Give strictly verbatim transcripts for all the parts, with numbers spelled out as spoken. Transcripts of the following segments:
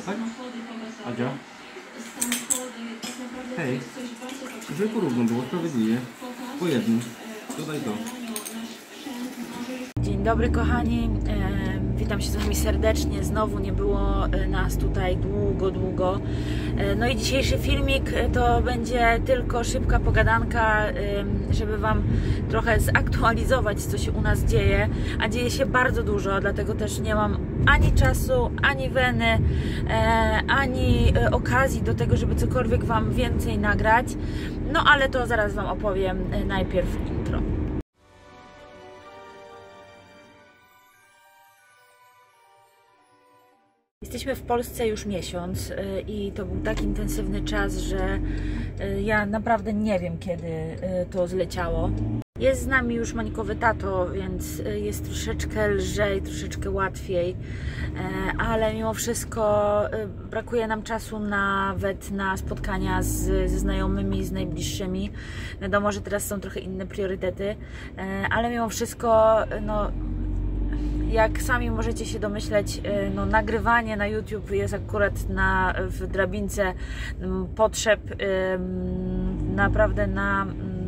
Tak? Adzia? Hej, żeby porówno było, sprawiedliwie. Po jednym. Dodaj to. Dzień dobry kochani, e, witam się z Wami serdecznie, znowu nie było nas tutaj długo, długo. E, no i dzisiejszy filmik to będzie tylko szybka pogadanka, e, żeby Wam trochę zaktualizować, co się u nas dzieje, a dzieje się bardzo dużo, dlatego też nie mam ani czasu, ani weny, e, ani okazji do tego, żeby cokolwiek Wam więcej nagrać, no ale to zaraz Wam opowiem, najpierw intro. Jesteśmy w Polsce już miesiąc i to był tak intensywny czas, że ja naprawdę nie wiem, kiedy to zleciało. Jest z nami już Mańkowy tato, więc jest troszeczkę lżej, troszeczkę łatwiej, ale mimo wszystko brakuje nam czasu nawet na spotkania z, ze znajomymi, z najbliższymi. Wiadomo, że teraz są trochę inne priorytety, ale mimo wszystko no, jak sami możecie się domyśleć, no, nagrywanie na YouTube jest akurat na, w drabince potrzeb naprawdę na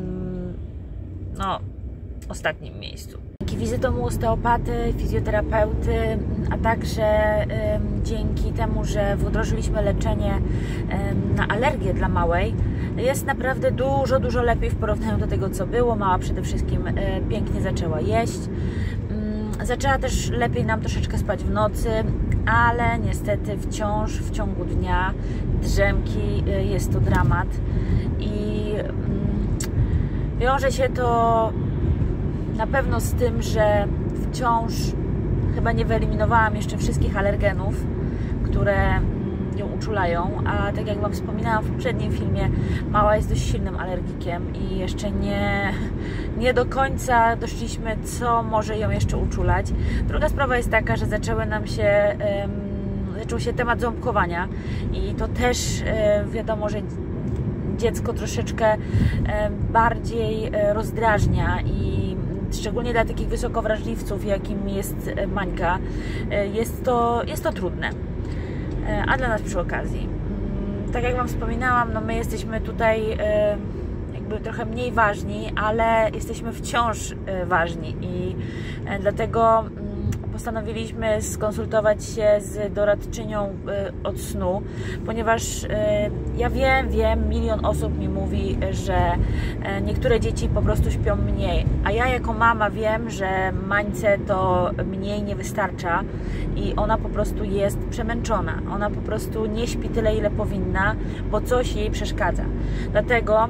no, ostatnim miejscu. Dzięki wizytom u osteopaty, fizjoterapeuty, a także ym, dzięki temu, że wdrożyliśmy leczenie ym, na alergię dla małej, jest naprawdę dużo, dużo lepiej w porównaniu do tego, co było. Mała przede wszystkim y, pięknie zaczęła jeść. Zaczęła też lepiej nam troszeczkę spać w nocy, ale niestety wciąż w ciągu dnia drzemki jest to dramat i wiąże się to na pewno z tym, że wciąż chyba nie wyeliminowałam jeszcze wszystkich alergenów, które ją uczulają, a tak jak Wam wspominałam w poprzednim filmie, mała jest dość silnym alergikiem i jeszcze nie, nie do końca doszliśmy, co może ją jeszcze uczulać. Druga sprawa jest taka, że zaczęły nam się, um, zaczął się temat ząbkowania i to też um, wiadomo, że dziecko troszeczkę um, bardziej um, rozdrażnia i szczególnie dla takich wysokowrażliwców, jakim jest Mańka, jest to, jest to trudne. A dla nas przy okazji. Tak jak Wam wspominałam, no my jesteśmy tutaj jakby trochę mniej ważni, ale jesteśmy wciąż ważni i dlatego postanowiliśmy skonsultować się z doradczynią od snu, ponieważ ja wiem, wiem, milion osób mi mówi, że niektóre dzieci po prostu śpią mniej, a ja jako mama wiem, że Mańce to mniej nie wystarcza i ona po prostu jest przemęczona. Ona po prostu nie śpi tyle, ile powinna, bo coś jej przeszkadza. Dlatego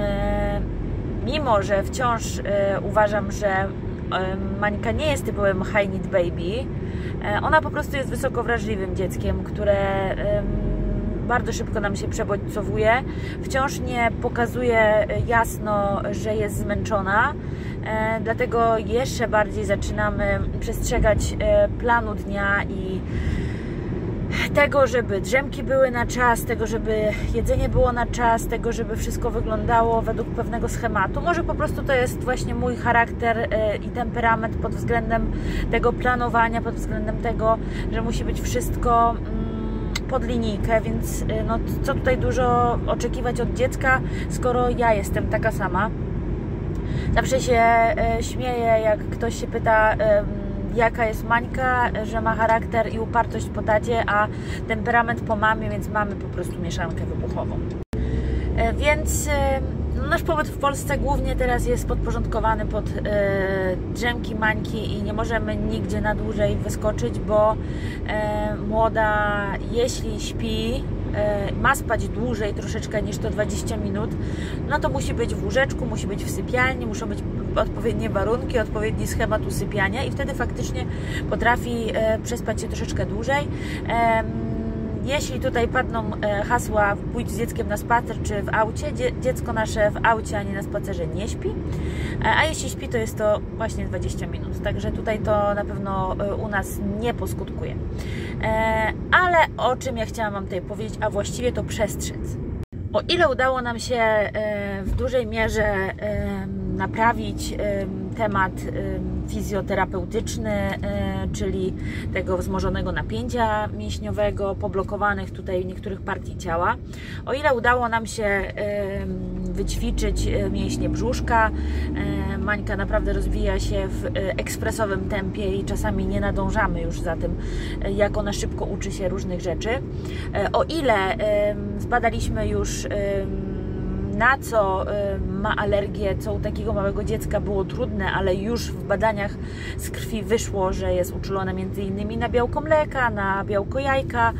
mimo, że wciąż uważam, że Mańka nie jest typowym high need baby, ona po prostu jest wysoko wrażliwym dzieckiem, które bardzo szybko nam się przebodźcowuje, wciąż nie pokazuje jasno, że jest zmęczona, dlatego jeszcze bardziej zaczynamy przestrzegać planu dnia i tego, żeby drzemki były na czas, tego, żeby jedzenie było na czas, tego, żeby wszystko wyglądało według pewnego schematu. Może po prostu to jest właśnie mój charakter i temperament pod względem tego planowania, pod względem tego, że musi być wszystko pod linijkę, więc no, co tutaj dużo oczekiwać od dziecka, skoro ja jestem taka sama. Zawsze się śmieję, jak ktoś się pyta, jaka jest Mańka, że ma charakter i upartość po tacie, a temperament po mamie, więc mamy po prostu mieszankę wybuchową. Więc no, nasz pobyt w Polsce głównie teraz jest podporządkowany pod e, drzemki Mańki i nie możemy nigdzie na dłużej wyskoczyć, bo e, młoda, jeśli śpi, e, ma spać dłużej troszeczkę niż to dwadzieścia minut, no to musi być w łóżeczku, musi być w sypialni, muszą być odpowiednie warunki, odpowiedni schemat usypiania i wtedy faktycznie potrafi e, przespać się troszeczkę dłużej. E, Jeśli tutaj padną hasła pójdź z dzieckiem na spacer czy w aucie, dziecko nasze w aucie, a nie na spacerze nie śpi, a jeśli śpi, to jest to właśnie dwadzieścia minut, także tutaj to na pewno u nas nie poskutkuje. Ale o czym ja chciałam Wam tutaj powiedzieć, a właściwie to przestrzec. O ile udało nam się w dużej mierze naprawić temat fizjoterapeutyczny, czyli tego wzmożonego napięcia mięśniowego, poblokowanych tutaj niektórych partii ciała. O ile udało nam się wyćwiczyć mięśnie brzuszka, Mańka naprawdę rozwija się w ekspresowym tempie i czasami nie nadążamy już za tym, jak ona szybko uczy się różnych rzeczy. O ile zbadaliśmy już, na co ma alergię, co u takiego małego dziecka było trudne, ale już w badaniach z krwi wyszło, że jest uczulone między innymi na białko mleka, na białko jajka,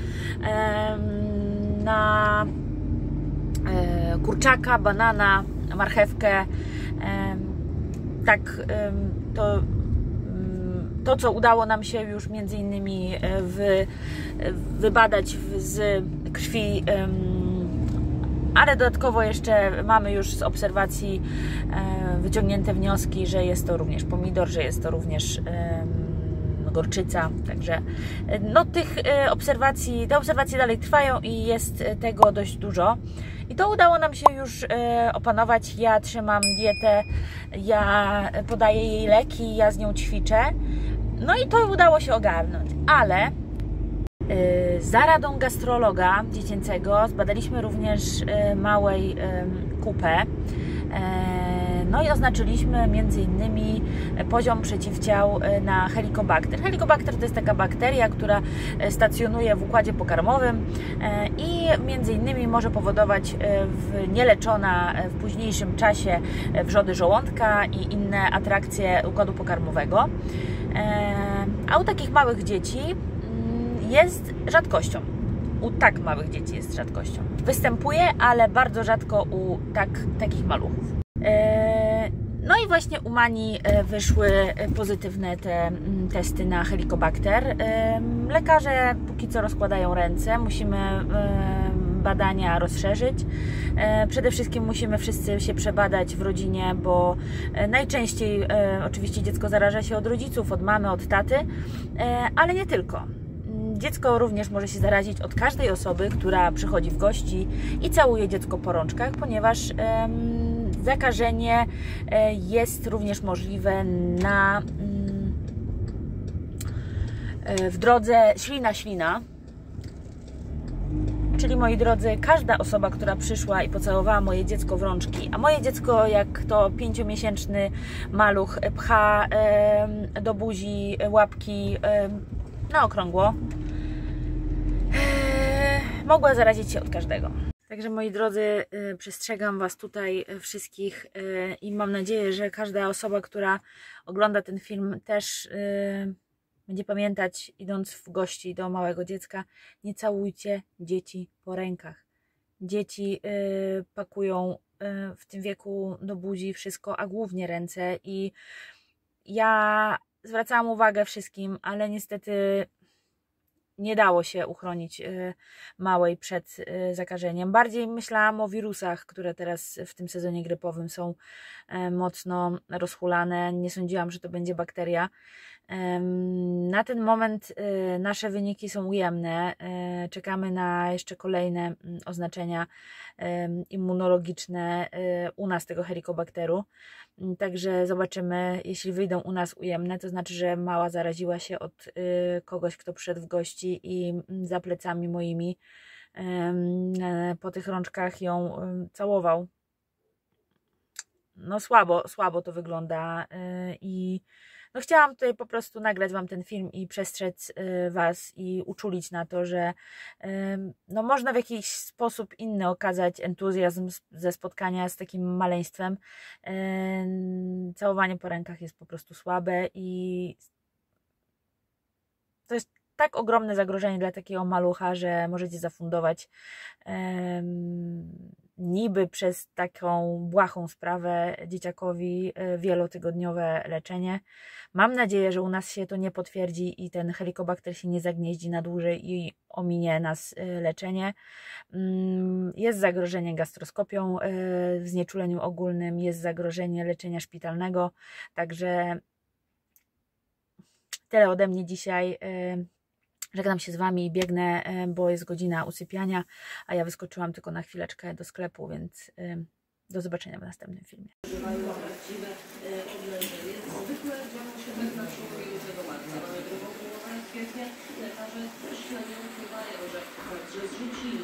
na kurczaka, banana, marchewkę. Tak, to, to co udało nam się już między innymi wy, wybadać z krwi, ale dodatkowo jeszcze mamy już z obserwacji wyciągnięte wnioski, że jest to również pomidor, że jest to również gorczyca, także no tych obserwacji, te obserwacje dalej trwają i jest tego dość dużo. I to udało nam się już opanować. Ja trzymam dietę, ja podaję jej leki, ja z nią ćwiczę. No i to udało się ogarnąć, ale za radą gastrologa dziecięcego zbadaliśmy również małej kupę. No i oznaczyliśmy między innymi poziom przeciwciał na Helicobacter. Helicobacter to jest taka bakteria, która stacjonuje w układzie pokarmowym i między innymi może powodować w nieleczona w późniejszym czasie wrzody żołądka i inne atrakcje układu pokarmowego. A u takich małych dzieci jest rzadkością. U tak małych dzieci jest rzadkością. Występuje, ale bardzo rzadko u tak, takich maluchów. No i właśnie u Mani wyszły pozytywne te testy na Helicobacter. Lekarze póki co rozkładają ręce, musimy badania rozszerzyć. Przede wszystkim musimy wszyscy się przebadać w rodzinie, bo najczęściej oczywiście dziecko zaraża się od rodziców, od mamy, od taty, ale nie tylko. Dziecko również może się zarazić od każdej osoby, która przychodzi w gości i całuje dziecko po rączkach, ponieważ zakażenie jest również możliwe na, w drodze ślina-ślina. Czyli, moi drodzy, każda osoba, która przyszła i pocałowała moje dziecko w rączki, a moje dziecko, jak to pięciomiesięczny maluch, pcha do buzi łapki na okrągło, mogła zarazić się od każdego. Także, moi drodzy, przestrzegam Was tutaj wszystkich i mam nadzieję, że każda osoba, która ogląda ten film, też będzie pamiętać, idąc w gości do małego dziecka, nie całujcie dzieci po rękach. Dzieci pakują w tym wieku do buzi wszystko, a głównie ręce, i ja zwracałam uwagę wszystkim, ale niestety nie dało się uchronić małej przed zakażeniem. Bardziej myślałam o wirusach, które teraz w tym sezonie grypowym są mocno rozhulane. Nie sądziłam, że to będzie bakteria. Na ten moment nasze wyniki są ujemne. Czekamy na jeszcze kolejne oznaczenia immunologiczne u nas tego Helicobacteru. Także zobaczymy, jeśli wyjdą u nas ujemne, to znaczy, że mała zaraziła się od kogoś, kto przyszedł w gości i za plecami moimi po tych rączkach ją całował. No słabo, słabo to wygląda i no chciałam tutaj po prostu nagrać Wam ten film i przestrzec Was i uczulić na to, że no można w jakiś sposób inny okazać entuzjazm ze spotkania z takim maleństwem. Całowanie po rękach jest po prostu słabe i to jest tak ogromne zagrożenie dla takiego malucha, że możecie zafundować niby przez taką błahą sprawę dzieciakowi wielotygodniowe leczenie. Mam nadzieję, że u nas się to nie potwierdzi i ten Helicobacter się nie zagnieździ na dłużej i ominie nas leczenie. Jest zagrożenie gastroskopią w znieczuleniu ogólnym, jest zagrożenie leczenia szpitalnego, także tyle ode mnie dzisiaj. Żegnam się z Wami i biegnę, bo jest godzina usypiania, a ja wyskoczyłam tylko na chwileczkę do sklepu, więc do zobaczenia w następnym filmie. Lekarze też na nią uważają, że, że zrzucili